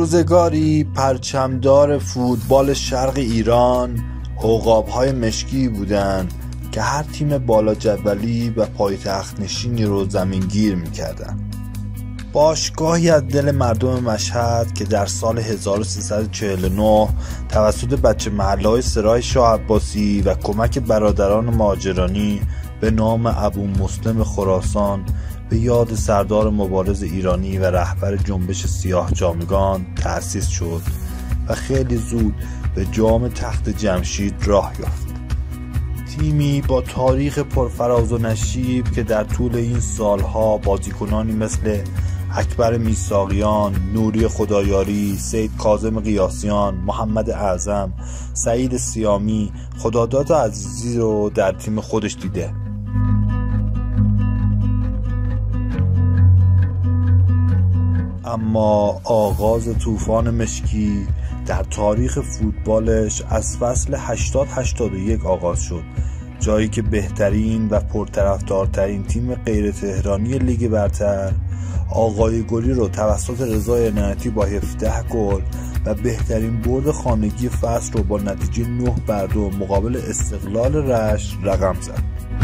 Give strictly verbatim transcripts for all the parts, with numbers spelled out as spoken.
روزگاری پرچمدار فوتبال شرق ایران عقاب‌های مشکی بودند که هر تیم بالا جدولی و پایتخت نشینی رو زمینگیر می‌کردن. باشگاهی از دل مردم مشهد که در سال هزار و سیصد و چهل و نه توسط بچه محله‌های سراح شاه عباسی و کمک برادران مهاجرانی به نام ابو مسلم خراسان به یاد سردار مبارز ایرانی و رهبر جنبش سیاه جامگان تأسیس شد و خیلی زود به جام تخت جمشید راه یافت. تیمی با تاریخ پرفراز و نشیب که در طول این سالها بازیکنانی مثل اکبر میثاقیان، نوری خدایاری، سید کاظم قیاسیان، محمد اعظم، سعید سیامی، خداداد عزیزی رو در تیم خودش دیده. اما آغاز طوفان مشکی در تاریخ فوتبالش از فصل هشتاد هشتاد و یک آغاز شد، جایی که بهترین و پرطرفدارترین تیم غیر تهرانی لیگ برتر آقای گلی رو توسط رضا عنایتی با هفده گل و بهترین برد خانگی فصل رو با نتیجه نه بر دو مقابل استقلال رشت رقم زد.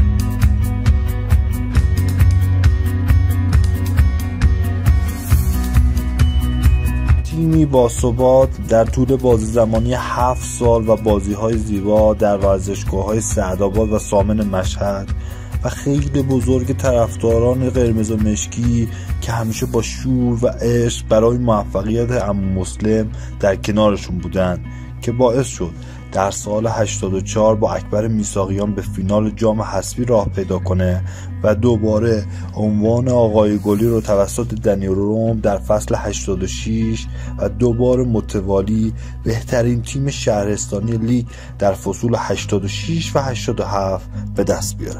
تیمی با ثبات در طول بازی زمانی هفت سال و بازی‌های زیبا در ورزشگاه‌های سعدآباد و سامن مشهد و خیلی بزرگ طرفداران قرمز و مشکی که همیشه با شور و عشق برای موفقیت عمو مسلم در کنارشون بودن که باعث شد در سال هشتاد و چهار با اکبر میثاقیان به فینال جام حذفی راه پیدا کنه و دوباره عنوان آقای گلی رو توسط دنی روم در فصل هشتاد و شش و دوباره متوالی بهترین تیم شهرستانی لیگ در فصول هشتاد و شش و هشتاد و هفت به دست بیاره.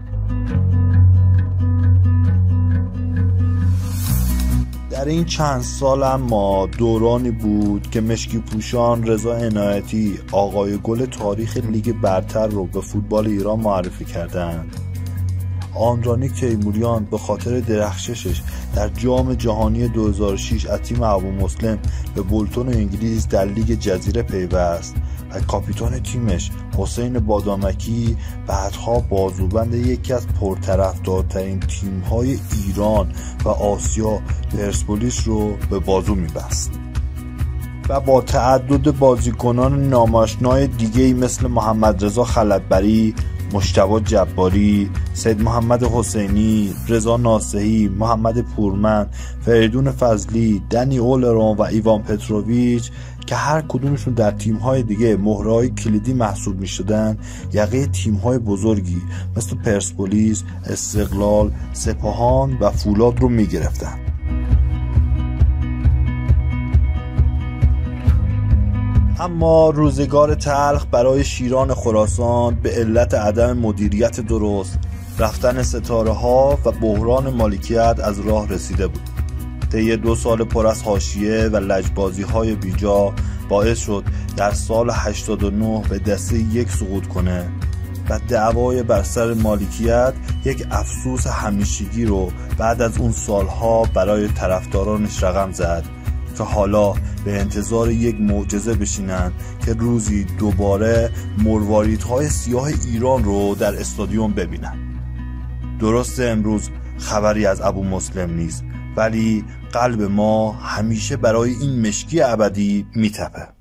در این چند سال اما دورانی بود که مشکی پوشان رضا عنایتی آقای گل تاریخ لیگ برتر رو به فوتبال ایران معرفی کردند. آندرانی تیموریان به خاطر درخششش در جام جهانی دو هزار و شش از تیم ابو مسلم به بولتون انگلیس در لیگ جزیره پیوست و کاپیتان تیمش حسین بادامکی بعدها بازوبند یکی از پرطرفدارترین تیم‌های ایران و آسیا پرسپولیس رو به بازو می‌بست و با تعدد بازیکنان ناماشنای دیگه‌ای مثل محمد رضا خلببری، مجتبی جباری، سید محمد حسینی، رضا ناصحی، محمد پورمن، فریدون فضلی، دنی اولرون و ایوان پتروویچ که هر کدومشون در تیم‌های دیگه مهره‌های کلیدی محسوب می‌شدن، یقه تیم‌های بزرگی مثل پرسپولیس، استقلال، سپاهان و فولاد رو می‌گرفتن. اما روزگار تلخ برای شیران خراسان به علت عدم مدیریت درست، رفتن ستاره ها و بحران مالکیت از راه رسیده بود. طی دو سال پر از حاشیه و لجبازی های بیجا باعث شد در سال هشتاد و نه به دسته یک سقوط کنه و دعوای بر سر مالکیت یک افسوس همیشگی رو بعد از اون سالها برای طرفدارانش رقم زد که حالا به انتظار یک معجزه بشینن که روزی دوباره مرواریدهای سیاه ایران رو در استادیوم ببینن. درسته امروز خبری از ابو مسلم نیست، ولی قلب ما همیشه برای این مشکی ابدی میتپه.